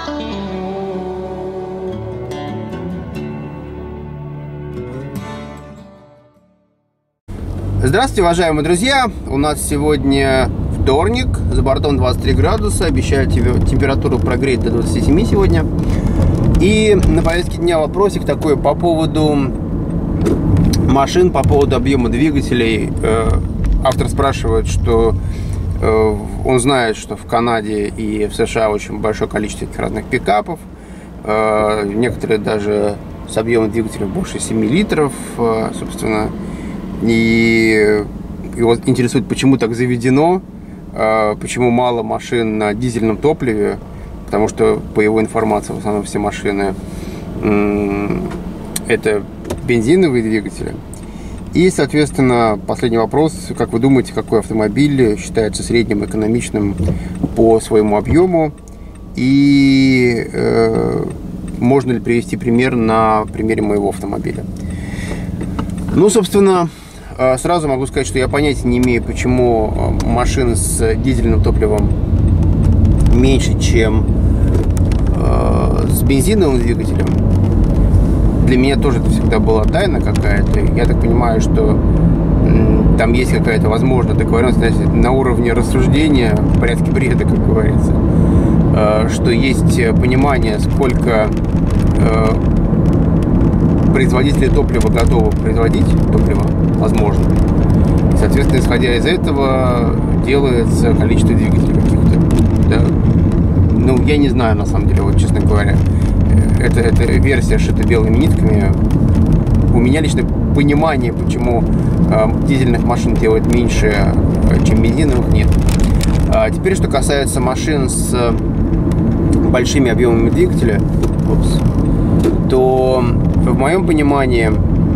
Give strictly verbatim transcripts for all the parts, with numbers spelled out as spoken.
Здравствуйте, уважаемые друзья! У нас сегодня вторник, за бортом двадцать три градуса, обещают температуру прогреть до двадцати семи сегодня. И на повестке дня вопросик такой по поводу машин, по поводу объема двигателей. Автор спрашивает, что он знает, что в Канаде и в США очень большое количество этих разных пикапов, некоторые даже с объемом двигателя больше семи литров, собственно. И его интересует, почему так заведено, почему мало машин на дизельном топливе, потому что, по его информации, в основном все машины это бензиновые двигатели. И, соответственно, последний вопрос: как вы думаете, какой автомобиль считается средним экономичным по своему объему? И э, можно ли привести пример на примере моего автомобиля? Ну, собственно, сразу могу сказать, что я понятия не имею, почему машины с дизельным топливом меньше, чем э, с бензиновым двигателем. Для меня тоже это всегда была тайна какая-то. Я так понимаю, что м, там есть какая-то, возможно, договоренность на уровне рассуждения, в порядке бреда, как говорится, э, что есть понимание, сколько э, производители топлива готовы производить топливо, возможно. И, соответственно, исходя из этого, делается количество двигателей каких-то. Да? Ну, я не знаю, на самом деле, вот, честно говоря. Это, это версия шита белыми нитками. У меня лично понимания, почему э, дизельных машин делают меньше, э, чем бензиновых, нет. А теперь, что касается машин с большими объемами двигателя, упс, то в моем понимании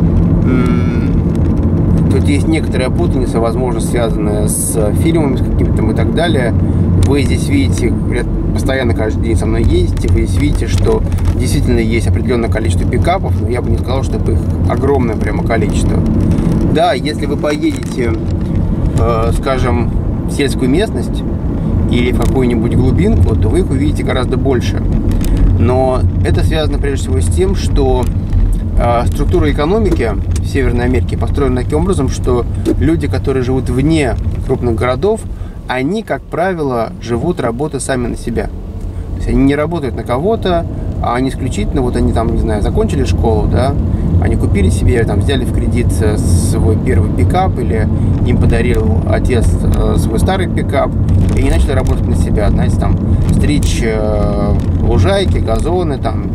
тут есть некоторая путаница, возможно, связанная с фильмами, с какими-то и так далее. Вы здесь видите, постоянно каждый день со мной ездите, вы здесь видите, что действительно есть определенное количество пикапов, но я бы не сказал, что их огромное прямо количество. Да, если вы поедете, э, скажем, в сельскую местность или в какую-нибудь глубинку, то вы их увидите гораздо больше. Но это связано прежде всего с тем, что э, структура экономики в Северной Америке построена таким образом, что люди, которые живут вне крупных городов, они, как правило, живут, работают сами на себя. То есть они не работают на кого-то, а они исключительно, вот они там, не знаю, закончили школу, да, они купили себе, там, взяли в кредит свой первый пикап, или им подарил отец свой старый пикап, и они начали работать на себя, знаете, там, стричь э, лужайки, газоны, там,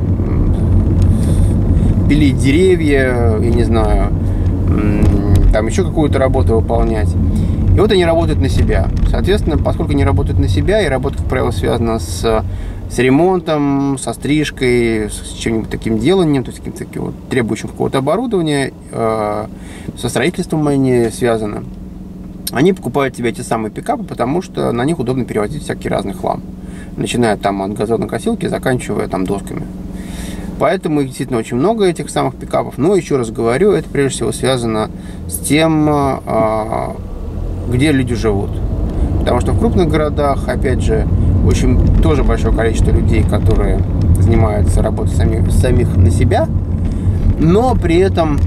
пилить деревья, я не знаю, там еще какую-то работу выполнять. И вот они работают на себя. Соответственно, поскольку они работают на себя, и работа, как правило, связана с, с ремонтом, со стрижкой, с чем-нибудь таким деланием, то есть каким-то таким вот требующим какого-то оборудования, э, со строительством они связаны, они покупают себе эти самые пикапы, потому что на них удобно перевозить всякий разный хлам. Начиная там от газонокосилки, заканчивая там досками. Поэтому действительно очень много этих самых пикапов. Но, еще раз говорю, это прежде всего связано с тем, э, где люди живут. Потому что в крупных городах, опять же, очень тоже большое количество людей, которые занимаются работой самих, самих на себя, но при этом,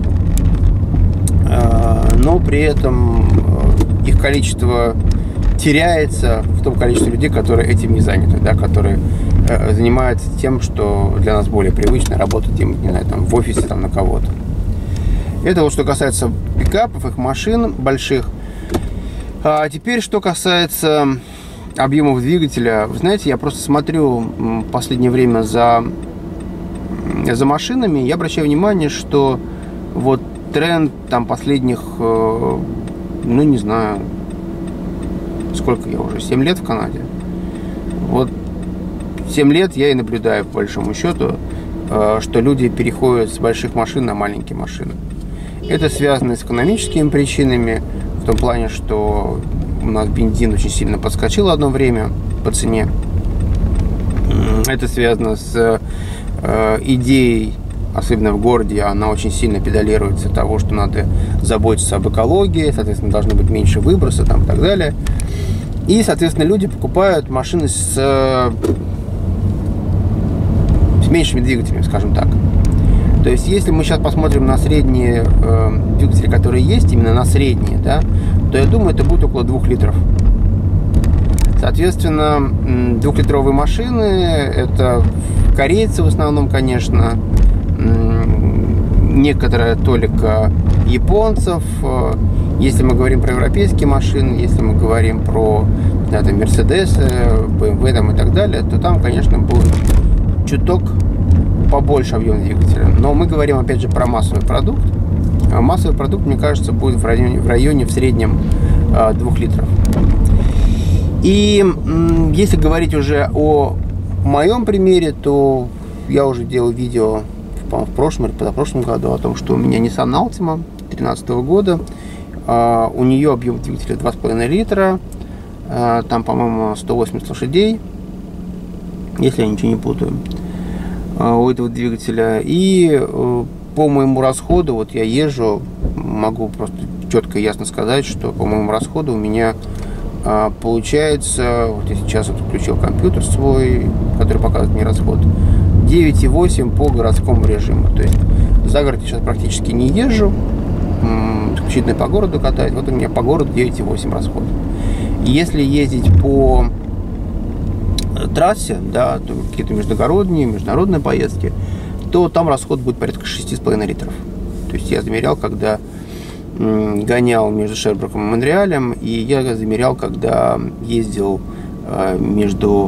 э, но при этом их количество теряется в том количестве людей, которые этим не заняты, да, которые э, занимаются тем, что для нас более привычно, работать им, не знаю, там, в офисе там, на кого-то. Это вот что касается пикапов, их машин больших. А теперь, что касается объемов двигателя. Вы знаете, я просто смотрю в последнее время за, за машинами. Я обращаю внимание, что вот тренд там последних, ну не знаю, сколько я уже, семь лет в Канаде. Вот семь лет я и наблюдаю, по большому счету, что люди переходят с больших машин на маленькие машины. Это связано с экономическими причинами, в том плане, что у нас бензин очень сильно подскочил одно время по цене. Это связано с э, идеей, особенно в городе, она очень сильно педалируется того, что надо заботиться об экологии, соответственно, должно быть меньше выброса там, и так далее. И, соответственно, люди покупают машины с, меньшими двигателями, скажем так. То есть, если мы сейчас посмотрим на средние э, двигатели, которые есть, именно на средние, да, то я думаю, это будет около двух литров. Соответственно, двухлитровые машины, это корейцы в основном, конечно, некоторая толика японцев. Если мы говорим про европейские машины, если мы говорим про да, там, Mercedes, бэ эм вэ там, и так далее, то там, конечно, будет чуток побольше объем двигателя. Но мы говорим, опять же, про массовый продукт. А массовый продукт, мне кажется, будет в районе, в, районе, в среднем двух литров. И если говорить уже о моем примере, то я уже делал видео в прошлом или позапрошлом году о том, что у меня Nissan Altima две тысячи тринадцатого года. У нее объем двигателя два с половиной литра. Там, по-моему, сто восемьдесят лошадей, если я ничего не путаю, у этого двигателя. И по моему расходу, вот я езжу, могу просто четко и ясно сказать, что по моему расходу у меня получается, вот я сейчас вот включил компьютер свой, который показывает мне расход, девять и восемь по городскому режиму. То есть за город я сейчас практически не езжу, исключительно по городу катаюсь. Вот у меня по городу девять и восемь расход. И если ездить по трассе, да, то какие-то междугородние, международные поездки, то там расход будет порядка шесть и пять литров. То есть я замерял, когда гонял между Шербруком и Монреалем, и я замерял, когда ездил между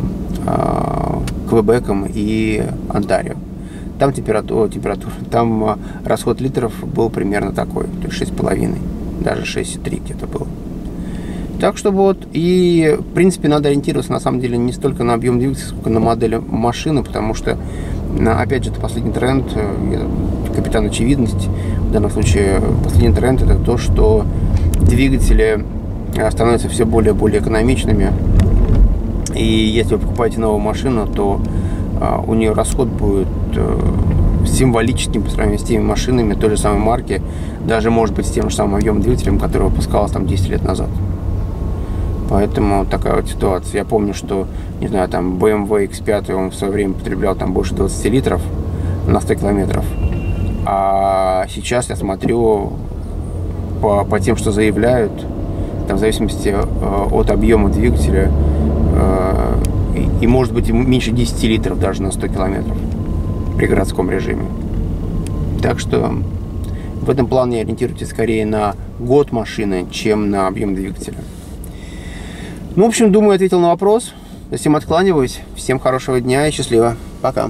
Квебеком и Онтарио. Там температура, температура, там расход литров был примерно такой, то есть шесть и пять, даже шесть и три где-то было. Так что вот, и в принципе надо ориентироваться на самом деле не столько на объем двигателя, сколько на модель машины, потому что, опять же, это последний тренд, капитан очевидность, в данном случае последний тренд это то, что двигатели становятся все более и более экономичными, и если вы покупаете новую машину, то у нее расход будет символическим по сравнению с теми машинами той же самой марки, даже может быть с тем же самым объемом двигателем, который выпускалось там десять лет назад. Поэтому такая вот ситуация. Я помню, что, не знаю, там бэ эм вэ икс пять, он в свое время потреблял там больше двадцати литров на сто километров. А сейчас я смотрю по, по тем, что заявляют, там в зависимости э, от объема двигателя, э, и, и может быть меньше десяти литров даже на сто километров при городском режиме. Так что в этом плане ориентируйтесь скорее на год машины, чем на объем двигателя. Ну, в общем, думаю, ответил на вопрос. Всем откланиваюсь. Всем хорошего дня и счастливо. Пока.